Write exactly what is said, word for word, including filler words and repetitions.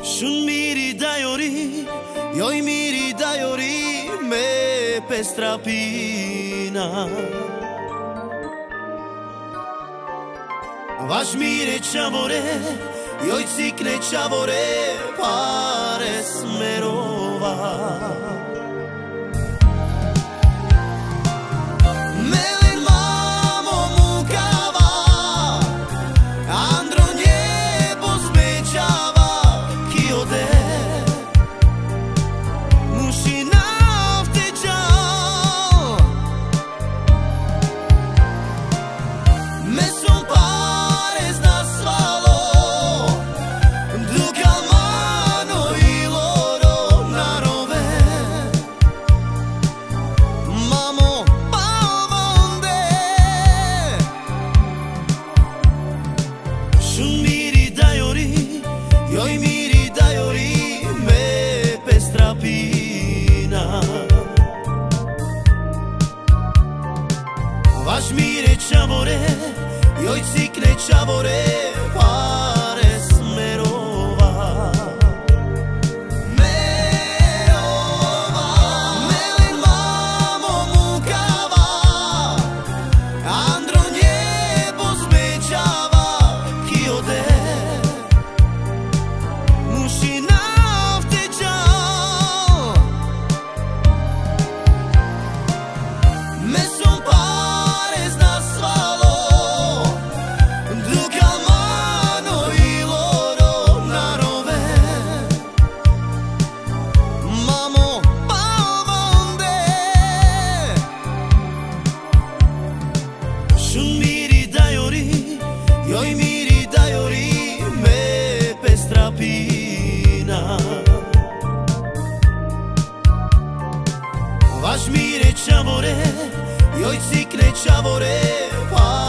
Shun miri dajori, joj miri dajori me pestrapina. Vaš mire čavore, joj cikne čavore pare smerova. Joj miri dajori me pestrapina. Vaš mire čavore, joj cikne čavore pare smerova. Merova, melen mamo mukava, andro njebo zmeđava ki ode. Joj miri dajori me pestrapina. Vaš mire čavore, joj cikne čavore pa